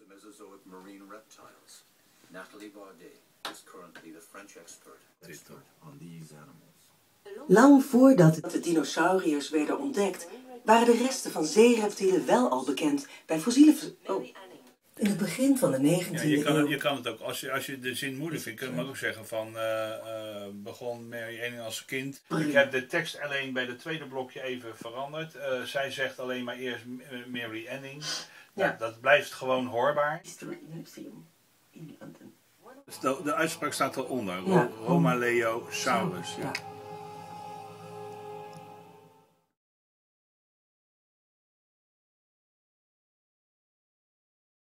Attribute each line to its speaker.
Speaker 1: Mesozoic marine reptiles. Nathalie Baudet is currently the French expert on these animals.
Speaker 2: Lang voordat de dinosauriërs werden ontdekt, waren de resten van zeereptielen wel al bekend bij fossiele... In het begin van de 19e eeuw...
Speaker 3: Je kan het ook, als je de zin moeilijk vindt, kun je ook zeggen van... begon Mary Anning als kind. Ik heb de tekst alleen bij het tweede blokje even veranderd. Zij zegt alleen maar eerst Mary Anning. Ja. Dat blijft gewoon hoorbaar. De uitspraak staat eronder. Ja. Roma Leo Saurus. Ja.